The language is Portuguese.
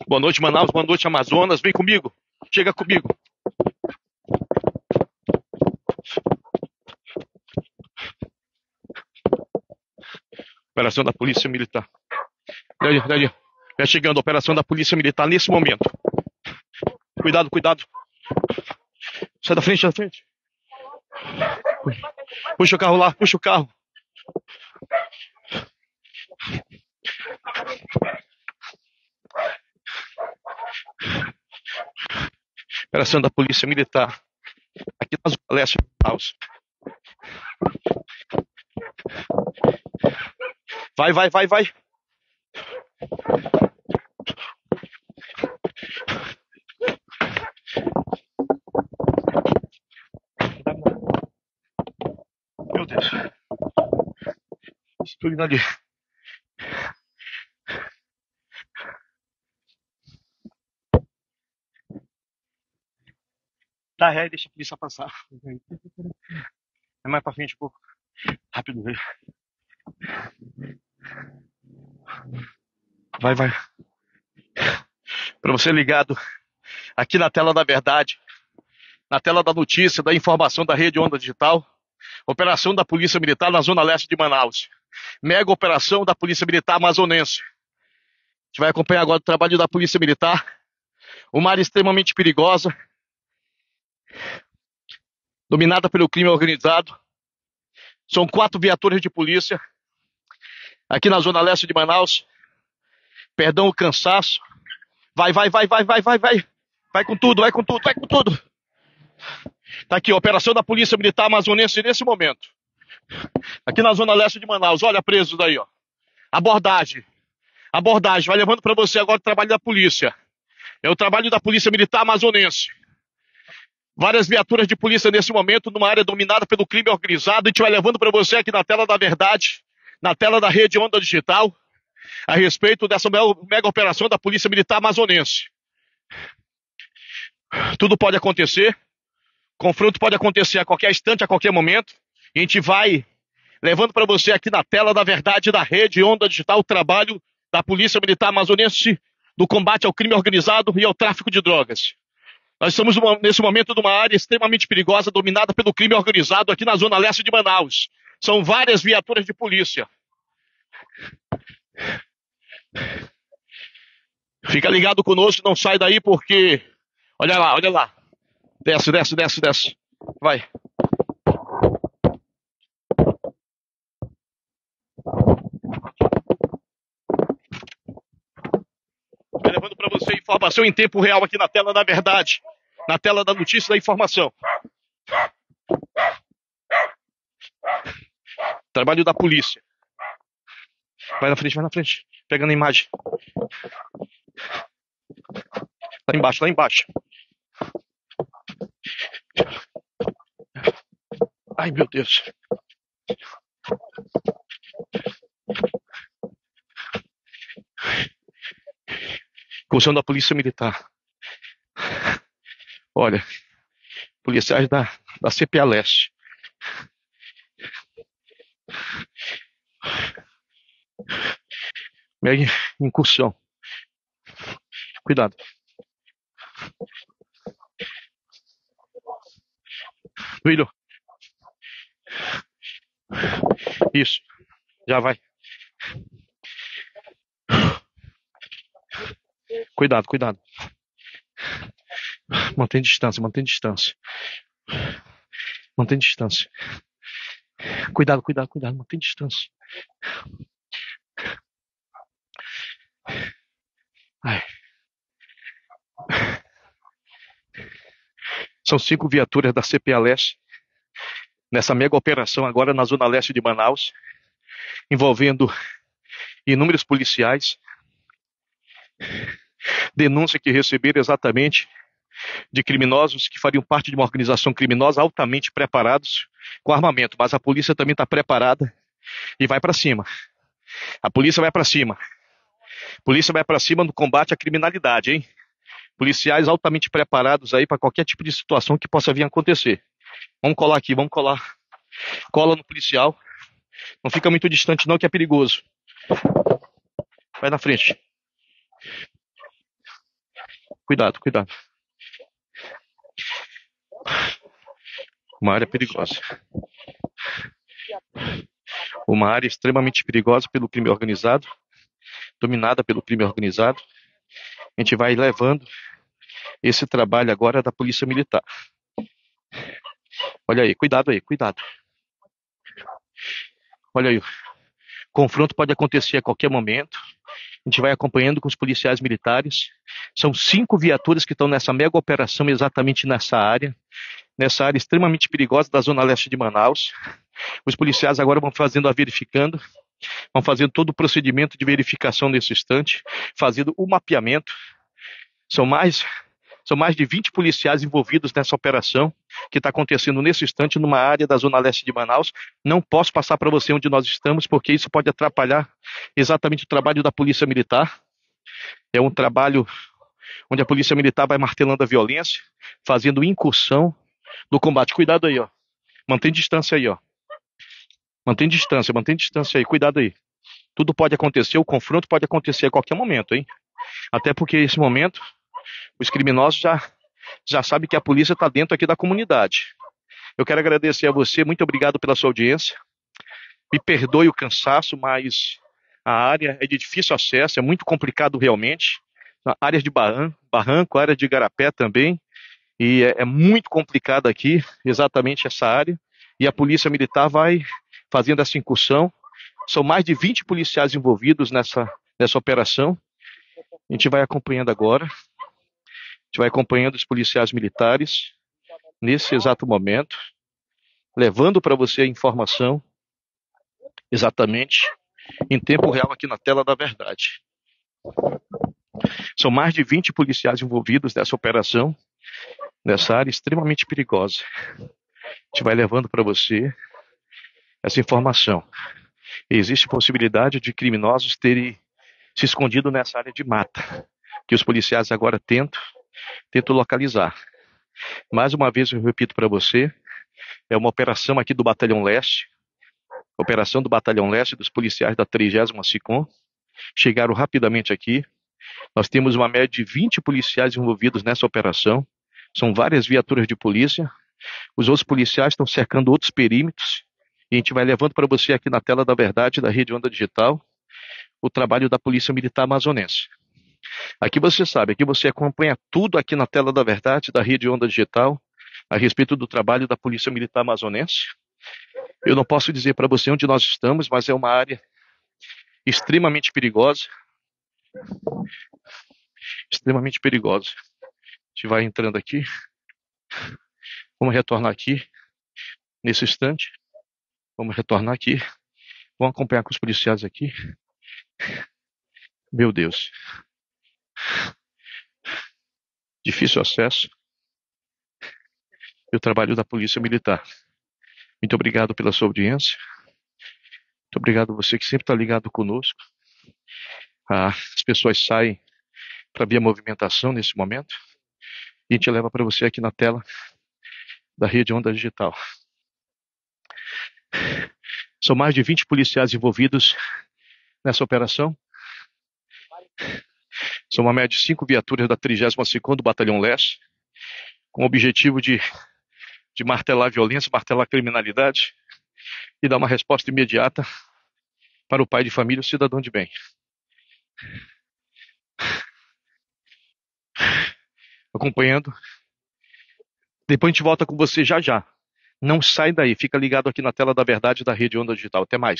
Boa noite, Manaus. Boa noite, Amazonas. Vem comigo. Chega comigo. Operação da Polícia Militar. Daí. Já chegando a operação da Polícia Militar nesse momento. Cuidado, cuidado. Sai da frente, sai da frente. Puxa o carro lá, puxa o carro. Operação da Polícia Militar. Aqui na Zona Leste de Manaus. Vai. Meu Deus. Estou ali. Dá ré e deixa a polícia passar. É mais pra frente um pouco. Rápido. Vai. Pra você ligado aqui na tela da verdade, na tela da notícia, da informação da Rede Onda Digital, operação da Polícia Militar na Zona Leste de Manaus. Mega operação da Polícia Militar amazonense. A gente vai acompanhar agora o trabalho da Polícia Militar. Uma área extremamente perigosa, dominada pelo crime organizado. São 4 viaturas de polícia aqui na Zona Leste de Manaus. Perdão o cansaço. Vai. Vai com tudo. Tá aqui, a operação da Polícia Militar amazonense nesse momento. Aqui na Zona Leste de Manaus. Olha, presos daí, ó. Abordagem. Vai levando para você agora o trabalho da polícia. É o trabalho da Polícia Militar amazonense. Várias viaturas de polícia nesse momento, numa área dominada pelo crime organizado. A gente vai levando para você aqui na tela da verdade, na tela da Rede Onda Digital, a respeito dessa mega operação da Polícia Militar amazonense. Tudo pode acontecer. Confronto pode acontecer a qualquer instante, a qualquer momento. E a gente vai levando para você aqui na tela da verdade da Rede Onda Digital o trabalho da Polícia Militar amazonense do combate ao crime organizado e ao tráfico de drogas. Nós estamos nesse momento numa área extremamente perigosa, dominada pelo crime organizado aqui na Zona Leste de Manaus. São várias viaturas de polícia. Fica ligado conosco, não sai daí porque... Olha lá. Desce. Vai. Vai levando para você informação em tempo real aqui na tela da verdade, na tela da notícia da informação. Trabalho da polícia. Vai na frente. Pegando a imagem. Lá embaixo. Ai, meu Deus. Função da Polícia Militar. Olha, policiais da CPA Leste. Mega incursão. Cuidado. Duílio. Isso. Já vai. Cuidado. Mantém distância. Cuidado, mantém distância. Ai. São 5 viaturas da CPA Leste nessa mega operação agora na Zona Leste de Manaus, envolvendo inúmeros policiais. Denúncia que receberam exatamente de criminosos que fariam parte de uma organização criminosa altamente preparados com armamento, mas a polícia também está preparada e vai para cima. A polícia vai para cima. No combate à criminalidade, hein? Policiais altamente preparados aí para qualquer tipo de situação que possa vir a acontecer. Vamos colar aqui. Cola no policial. Não fica muito distante não, que é perigoso. Vai na frente. Cuidado, cuidado. Uma área perigosa. Uma área extremamente perigosa pelo crime organizado, dominada pelo crime organizado. A gente vai levando esse trabalho agora da Polícia Militar. Olha aí, cuidado aí, cuidado. Olha aí, o confronto pode acontecer a qualquer momento. A gente vai acompanhando com os policiais militares. São 5 viaturas que estão nessa mega operação exatamente nessa área extremamente perigosa da zona leste de Manaus. Os policiais agora vão verificando, vão fazendo todo o procedimento de verificação nesse instante, fazendo o mapeamento. São mais de 20 policiais envolvidos nessa operação que está acontecendo nesse instante numa área da zona leste de Manaus. Não posso passar para você onde nós estamos, porque isso pode atrapalhar exatamente o trabalho da Polícia Militar. É um trabalho onde a Polícia Militar vai martelando a violência, fazendo incursão do combate. Cuidado aí, ó. Mantém distância aí, ó. Mantém distância aí. Cuidado aí. Tudo pode acontecer, o confronto pode acontecer a qualquer momento, hein? Até porque nesse momento os criminosos já sabem que a polícia está dentro aqui da comunidade. Eu quero agradecer a você, muito obrigado pela sua audiência. Me perdoe o cansaço, mas a área é de difícil acesso, é muito complicado realmente. Áreas de barranco, área de igarapé também. E é muito complicado aqui, exatamente essa área. E a Polícia Militar vai fazendo essa incursão. São mais de 20 policiais envolvidos nessa operação. A gente vai acompanhando agora. A gente vai acompanhando os policiais militares nesse exato momento, levando para você a informação exatamente em tempo real aqui na tela da verdade. São mais de 20 policiais envolvidos nessa operação, nessa área extremamente perigosa. A gente vai levando para você essa informação. Existe possibilidade de criminosos terem se escondido nessa área de mata, que os policiais agora tentam localizar. Mais uma vez eu repito para você, é uma operação aqui do Batalhão Leste, operação do Batalhão Leste dos policiais da 30ª SICOM, chegaram rapidamente aqui. Nós temos uma média de 20 policiais envolvidos nessa operação, são várias viaturas de polícia, os outros policiais estão cercando outros perímetros, e a gente vai levando para você aqui na tela da verdade, da Rede Onda Digital, o trabalho da Polícia Militar Amazonense. Aqui você sabe, aqui você acompanha tudo aqui na tela da verdade, da Rede Onda Digital, a respeito do trabalho da Polícia Militar Amazonense. Eu não posso dizer para você onde nós estamos, mas é uma área extremamente perigosa. Extremamente perigosa. A gente vai entrando aqui. Vamos retornar aqui, nesse instante. Vamos retornar aqui. Vamos acompanhar com os policiais aqui. Meu Deus. Difícil acesso. E o trabalho da Polícia Militar. Muito obrigado pela sua audiência. Muito obrigado a você que sempre está ligado conosco. As pessoas saem para ver a movimentação nesse momento. E a gente leva para você aqui na tela da Rede Onda Digital. São mais de 20 policiais envolvidos nessa operação. São uma média de 5 viaturas da 30ª SICOM do Batalhão Leste, com o objetivo de martelar a violência, martelar a criminalidade e dar uma resposta imediata para o pai de família, o cidadão de bem. Acompanhando. Depois a gente volta com você já já. Não sai daí, fica ligado aqui na tela da verdade da Rede Onda Digital. Até mais.